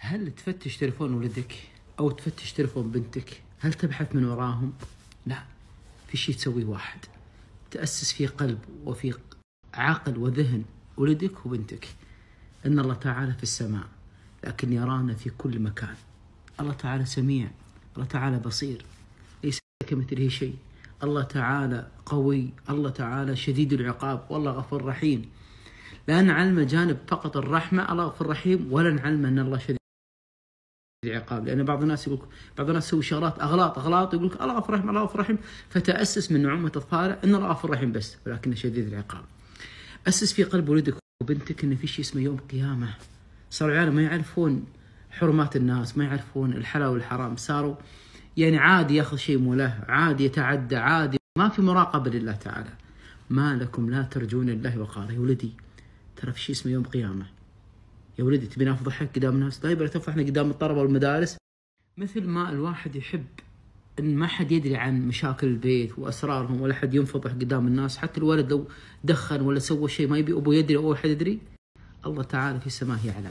هل تفتش تليفون ولدك أو تفتش تليفون بنتك؟ هل تبحث من وراهم؟ لا، في شيء تسويه واحد، تأسس في قلب وفي عقل وذهن ولدك وبنتك إن الله تعالى في السماء لكن يرانا في كل مكان. الله تعالى سميع، الله تعالى بصير، ليس كمثله شيء. الله تعالى قوي، الله تعالى شديد العقاب، والله غفور رحيم. لا نعلم جانب فقط الرحمة الله غفور رحيم، ولا نعلم أن الله شديد العقاب. لأن بعض الناس يسوي شغلات أغلاط يقول لك الله غفور رحيم الله غفور رحيم، فتأسس من نعومة أطفاله أن الله غفور رحيم بس، ولكنه شديد العقاب. أسس في قلب ولدك وبنتك أن في شيء اسمه يوم القيامة. صاروا العالم ما يعرفون حرمات الناس، ما يعرفون الحلال والحرام، صاروا يعني عادي ياخذ شيء مله، عادي يتعدى، عادي ما في مراقبة لله تعالى. ما لكم لا ترجون الله وقارا؟ يا ولدي ترى في شيء اسمه يوم قيامة. يا ولدي تبي نفضحك قدام الناس؟ لا يبقى تفضحنا قدام الطلبة والمدارس. مثل ما الواحد يحب ان ما حد يدري عن مشاكل البيت واسرارهم، ولا حد ينفضح قدام الناس، حتى الولد لو دخن ولا سوى شيء ما يبي ابوه يدري او احد يدري. الله تعالى في السماء يعلم،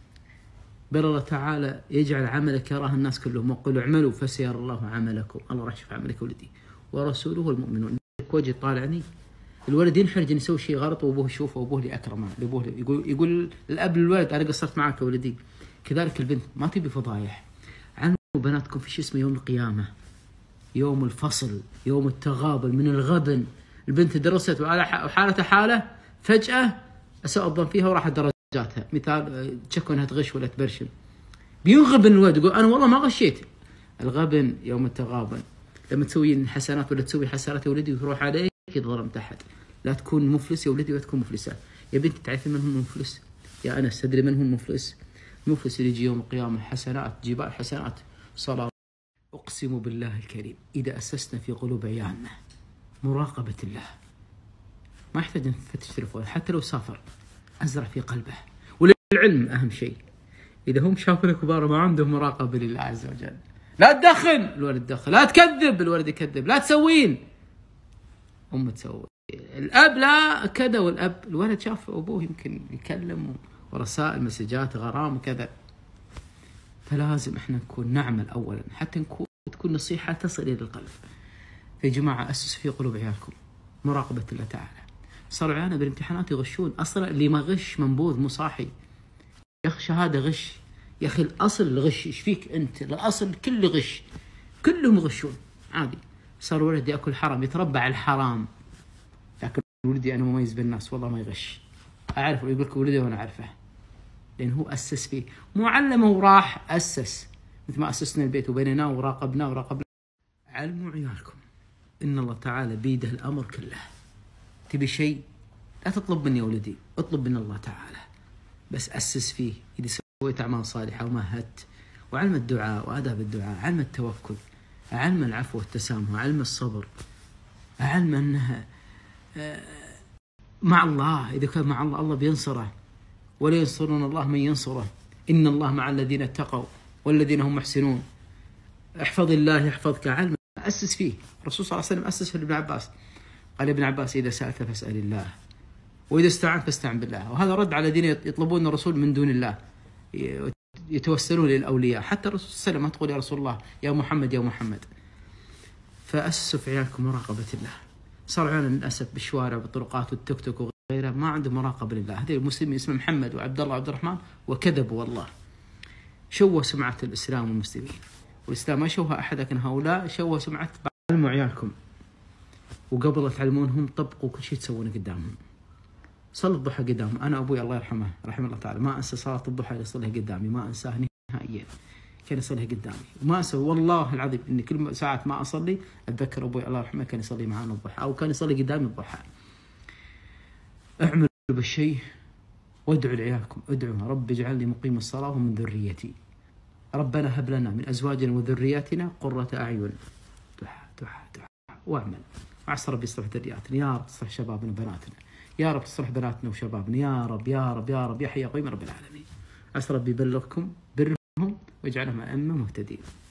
بل الله تعالى يجعل عملك يراه الناس كلهم، وقل اعملوا فسيرى الله عملكم. الله راح يشوف عملك ولدي ورسوله والمؤمنون. وجه طالعني الولد ينحرج ان يسوي شيء غلط وابوه يشوفه، وابوه اللي اكرمه، ابوه يقول الاب للولد انا قصرت معك يا ولدي. كذلك البنت ما تبي فضايح. علموا بناتكم في شيء اسمه يوم القيامه، يوم الفصل، يوم التغابن من الغبن. البنت درست وحالتها حاله، فجاه اساء الظن فيها وراحت درجاتها، مثال تشكوا انها تغش ولا تبرشم، بينغبن الولد يقول انا والله ما غشيت. الغبن يوم التغابن، لما تسوي حسنات ولا تسوي حسنات يا ولدي وتروح عليك يظلم تحت. لا تكون مفلس يا ولدي ولا تكون مفلسه. يا بنت تعرفين من هو المفلس؟ يا انس تدري من هو المفلس؟ المفلس اللي يجي يوم القيامه حسنات، جبال حسنات، صلاه. اقسم بالله الكريم اذا اسسنا في قلوب عيالنا مراقبه الله، ما يحتاج نفتش تليفون، حتى لو سافر ازرع في قلبه. وللعلم اهم شيء، اذا هم شافوا الكبار ما عندهم مراقبه لله عز وجل، لا تدخن الولد يدخن، لا تكذب الولد يكذب، لا تسوين أم تسوي، الأب لا كذا، والأب الولد شاف أبوه يمكن يكلم ورسائل مسجات غرام وكذا. فلازم احنا نكون نعمل أولا حتى تكون نصيحة تصل إلى القلب. يا جماعة أسسوا في قلوب عيالكم مراقبة الله تعالى. صاروا عيالنا بالامتحانات يغشون، أصلا اللي ما غش منبوذ مو صاحي يا أخي، شهادة غش يا أخي، الأصل الغش. إيش فيك أنت؟ الأصل كل غش، كلهم يغشون عادي. صار ولد يأكل حرام، يتربى على الحرام. لكن ولدي أنا مميز بالناس والله ما يغش، أعرف يقول لك ولدي وأنا أعرفه، لأن هو أسس فيه، مو علمه وراح أسس، مثل ما أسسنا البيت وبنيناه وراقبناه. علموا عيالكم إن الله تعالى بيده الأمر كله. تبي شيء لا تطلب مني يا ولدي، اطلب من الله تعالى، بس أسس فيه. إذا سويت أعمال صالحة ومهدت، وعلم الدعاء وآداب الدعاء، علم التوكل، علم العفو والتسامح، علم الصبر، علم أنها مع الله. إذا كان مع الله الله بينصره، ولا ينصرون الله من ينصره. إن الله مع الذين اتقوا والذين هم محسنون. احفظ الله يحفظك. علم أسس فيه. الرسول صلى الله عليه وسلم أسس في ابن عباس، قال يا ابن عباس إذا سألت فاسأل الله، وإذا استعنت فاستعن بالله. وهذا رد على الذين يطلبون الرسول من دون الله، يتوسلون للأولياء. حتى الرسول صلى الله عليه وسلم ما تقول يا رسول الله يا محمد يا محمد. فأسسوا في عيالكم مراقبة الله. صار عيالنا للأسف بالشوارع بالطرقات والتيك توك وغيرها ما عندهم مراقبة لله. هذول المسلمين اسمه محمد وعبد الله وعبد الرحمن وكذبوا والله، شوه سمعة الإسلام والمسلمين. والإسلام ما شوه أحد، لكن هؤلاء شوه سمعة. علموا عيالكم، وقبل لا تعلمونهم طبقوا كل شيء تسوونه قدامهم. صلوا الضحى قدامهم. أنا أبوي الله يرحمه رحمه الله تعالى ما أنسى صلاة الضحى اللي يصليها قدامي، ما أنساها نهائيا. كان يصليها قدامي وما أنسى والله العظيم إن كل ساعة ما أصلي أتذكر أبوي الله يرحمه كان يصلي معنا الضحى، أو كان يصلي قدامي الضحى. اعملوا بالشيء وادعوا لعيالكم، ادعوا رب اجعلني مقيم الصلاة ومن ذريتي، ربنا هب لنا من أزواجنا وذرياتنا قرة أعين. دعاء دعاء دعاء. واعمل. وعسى ربي يصلح ذرياتنا، يا رب تصلح شبابنا وبناتنا، يا رب تصلح بناتنا وشبابنا، يا رب يا رب يا رب يا حي يا قيوم رب العالمين. عسى ربي يبلغكم برهم ويجعلهم أئمة مهتدين.